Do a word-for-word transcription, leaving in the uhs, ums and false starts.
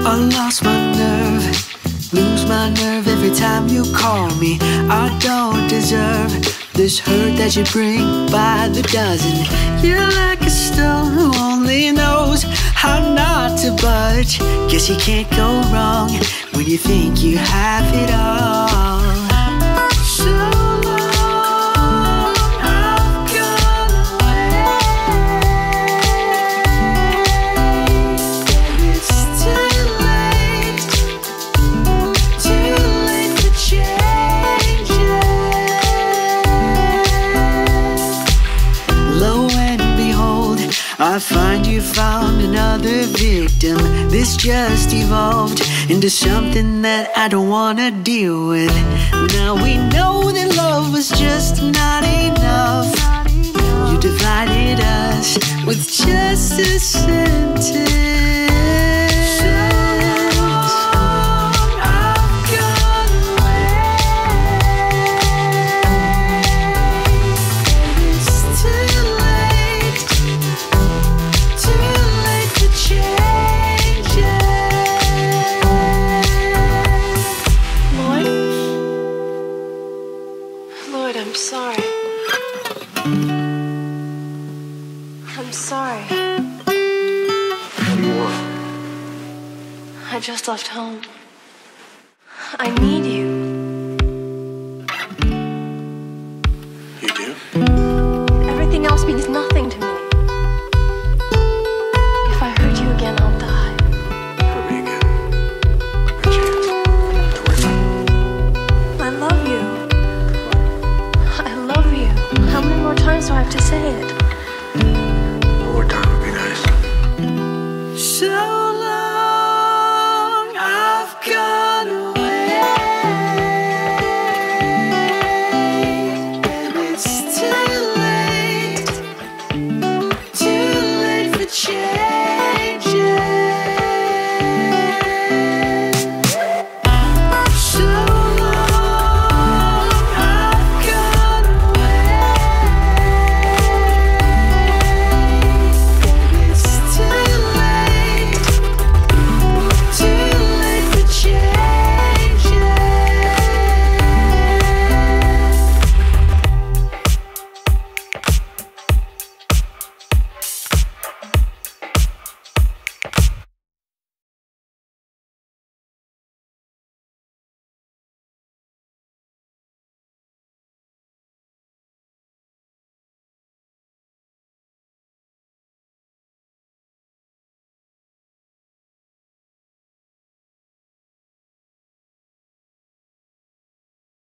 I lost my nerve, lose my nerve every time you call me. I don't deserve this hurt that you bring by the dozen. You're like a stone who only knows how not to budge. Guess you can't go wrong when you think you have it all. So long, I've gone away. It's too late, too late to change it. Lo and behold, I find you found another victim. This just evolved into something that I don't wanna deal with. Now we know that love was just not enough. You divided us with just a sentence. I'm sorry. I'm sorry. What do you want? I just left home. I need you.